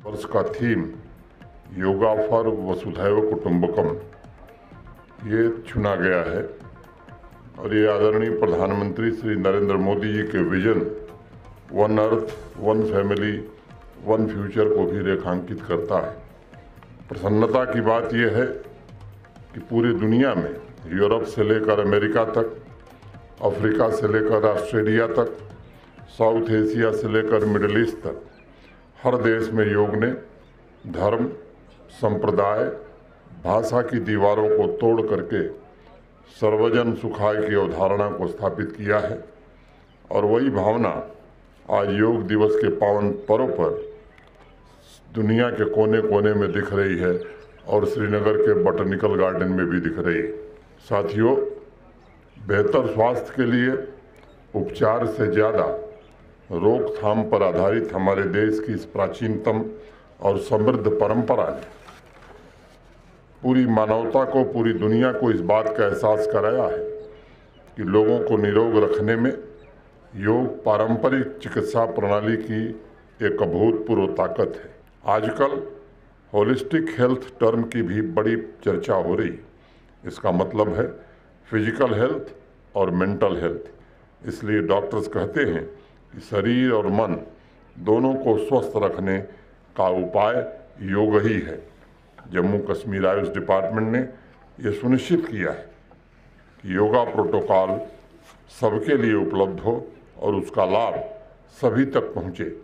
वर्ष का theme yoga for वसुधैव कुटुंबकम ये चुना गया है और ये आदरणीय प्रधानमंत्री श्री नरेंद्र मोदी जी के vision one earth one family one future को भी रेखांकित करता है। प्रसन्नता की बात यह है कि पूरी दुनिया में यूरोप से लेकर अमेरिका तक, अफ्रीका से लेकर ऑस्ट्रेलिया तक, साउथ एशिया से लेकर मिडिल ईस्ट तक हर देश में योग ने धर्म, संप्रदाय, भाषा की दीवारों को तोड़ करके सर्वजन सुखाय की अवधारणा को स्थापित किया है और वही भावना आज योग दिवस के पावन पर्व पर दुनिया के कोने कोने में दिख रही है और श्रीनगर के बॉटनिकल गार्डन में भी दिख रही है। साथियों, बेहतर स्वास्थ्य के लिए उपचार से ज़्यादा रोकथाम पर आधारित हमारे देश की इस प्राचीनतम और समृद्ध परंपरा ने पूरी मानवता को, पूरी दुनिया को इस बात का एहसास कराया है कि लोगों को निरोग रखने में योग पारंपरिक चिकित्सा प्रणाली की एक अभूतपूर्व ताकत है। आजकल होलिस्टिक हेल्थ टर्म की भी बड़ी चर्चा हो रही। इसका मतलब है फिजिकल हेल्थ और मेंटल हेल्थ। इसलिए डॉक्टर्स कहते हैं कि शरीर और मन दोनों को स्वस्थ रखने का उपाय योग ही है। जम्मू कश्मीर आयुष डिपार्टमेंट ने यह सुनिश्चित किया है कि योगा प्रोटोकॉल सबके लिए उपलब्ध हो और उसका लाभ सभी तक पहुँचे।